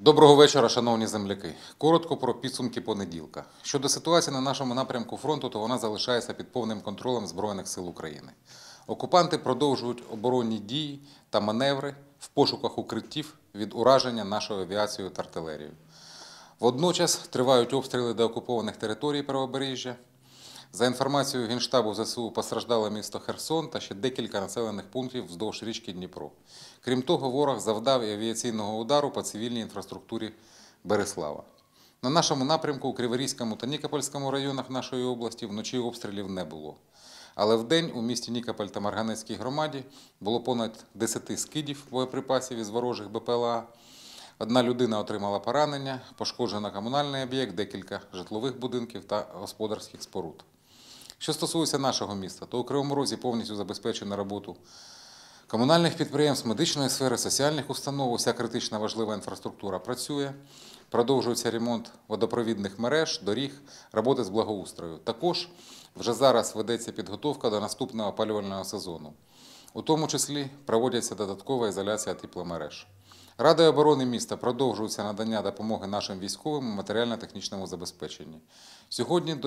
Доброго вечора, шановні земляки. Коротко про підсумки понеділка. Щодо ситуації на нашому напрямку фронту, то вона залишається під повним контролем Збройних сил України. Окупанти продовжують оборонні дії та маневри в пошуках укриттів від ураження нашою авіацією та артилерією. Водночас тривають обстріли деокупованих територій Правобережжя. За інформацією Генштабу ЗСУ, постраждало місто Херсон та ще декілька населених пунктів вздовж річки Дніпро. Крім того, ворог завдав і авіаційного удару по цивільній інфраструктурі Берислава. На нашому напрямку у Криворізькому та Нікопольському районах нашої області вночі обстрілів не було. Але вдень у місті Нікополь та Марганецькій громаді було понад 10 скидів боєприпасів із ворожих БПЛА. Одна людина отримала поранення, пошкоджено комунальний об'єкт, декілька житлових будинків та господарських споруд. Що стосується нашого міста, то у Кривому Розі повністю забезпечена роботу комунальних підприємств, медичної сфери, соціальних установ, уся критична важлива інфраструктура працює, продовжується ремонт водопровідних мереж, доріг, роботи з благоустрою. Також вже зараз ведеться підготовка до наступного опалювального сезону. У тому числі проводиться додаткова ізоляція тепломереж. Радою оборони міста продовжується надання допомоги нашим військовим у матеріально-технічному забезпеченні. Сьогодні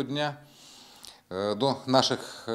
до наших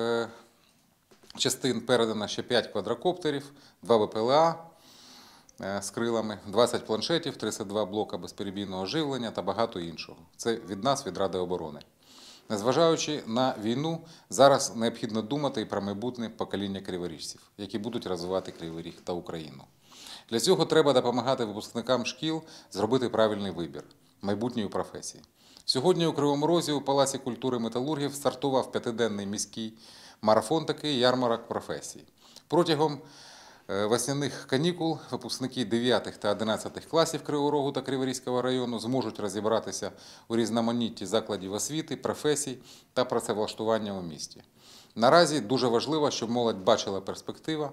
частин передано ще 5 квадрокоптерів, 2 БПЛА з крилами, 20 планшетів, 32 блока безперебійного живлення та багато іншого. Це від нас, від Ради оборони. Незважаючи на війну, зараз необхідно думати і про майбутнє покоління криворіжців, які будуть розвивати Кривий Ріг та Україну. Для цього треба допомагати випускникам шкіл зробити правильний вибір майбутньої професії. Сьогодні у Кривому Розі у Палаці культури металургів стартував 5-денний міський марафон такий ярмарок професій. Протягом весняних канікул випускники 9 та 11 класів Кривого Рогу та Криворізького району зможуть розібратися у різноманітті закладів освіти, професій та працевлаштування у місті. Наразі дуже важливо, щоб молодь бачила перспективу,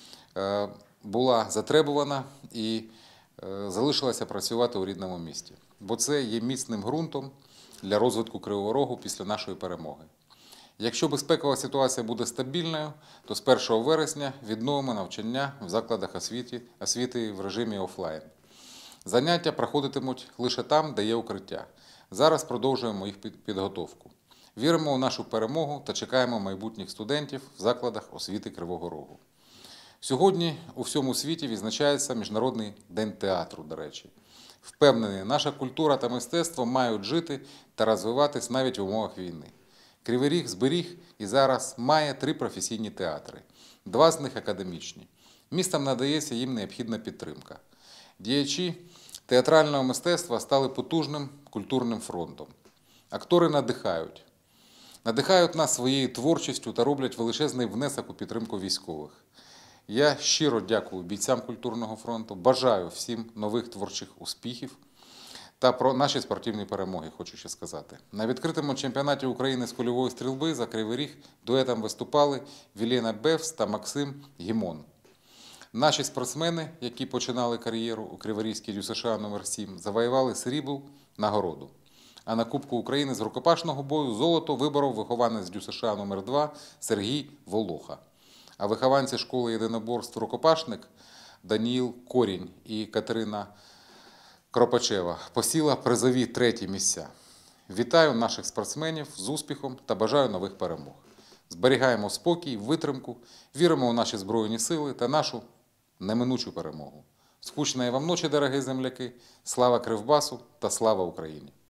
була затребувана і залишилася працювати у рідному місті. Бо це є міцним ґрунтом для розвитку Кривого Рогу після нашої перемоги. Якщо безпекова ситуація буде стабільною, то з 1 вересня відновимо навчання в закладах освіти в режимі офлайн. Заняття проходитимуть лише там, де є укриття. Зараз продовжуємо їх підготовку. Віримо у нашу перемогу та чекаємо майбутніх студентів в закладах освіти Кривого Рогу. Сьогодні у всьому світі відзначається Міжнародний день театру, до речі. Впевнений, наша культура та мистецтво мають жити та розвиватись навіть в умовах війни. Кривий Ріг зберіг і зараз має 3 професійні театри. 2 з них академічні. Містам надається їм необхідна підтримка. Діячі театрального мистецтва стали потужним культурним фронтом. Актори надихають. Надихають нас своєю творчістю та роблять величезний внесок у підтримку військових. Я щиро дякую бійцям культурного фронту, бажаю всім нових творчих успіхів та про наші спортивні перемоги, хочу ще сказати. На відкритому чемпіонаті України з кульової стрільби за Кривий Ріг дуетом виступали Вілена Бевс та Максим Гімон. Наші спортсмени, які починали кар'єру у Криворізькій ДЮСШ номер 7, завоювали срібну нагороду. А на Кубку України з рукопашного бою золото виборов вихованець ДЮСШ номер 2 Сергій Волоха. А вихованці школи єдиноборств «Рукопашник» Даніїл Корінь і Катерина Кропачева посіла призові 3 місця. Вітаю наших спортсменів з успіхом та бажаю нових перемог. Зберігаємо спокій, витримку, віримо у наші Збройні сили та нашу неминучу перемогу. Скучної вам ночі, дорогі земляки, слава Кривбасу та слава Україні!